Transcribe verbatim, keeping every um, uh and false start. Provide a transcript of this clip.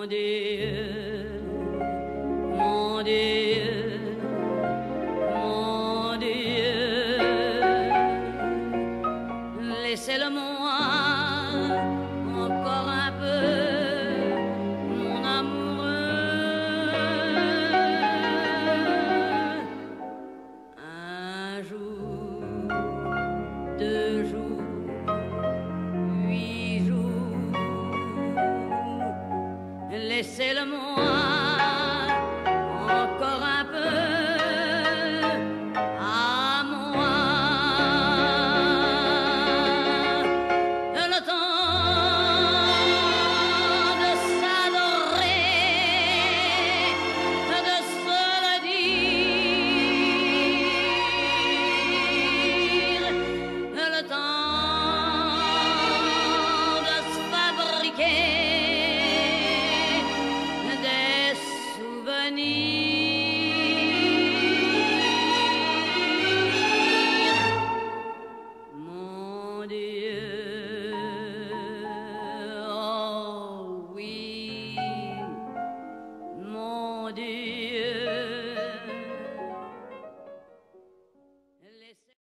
Dieu, mon Dieu, mon Dieu, laissez-le-moi encore un peu, mon amoureux. Un jour, deux jours, huit jours, laissez-le-moi encore un peu à moi. Le temps de s'adorer, de se le dire, le temps de se fabriquer des souvenirs.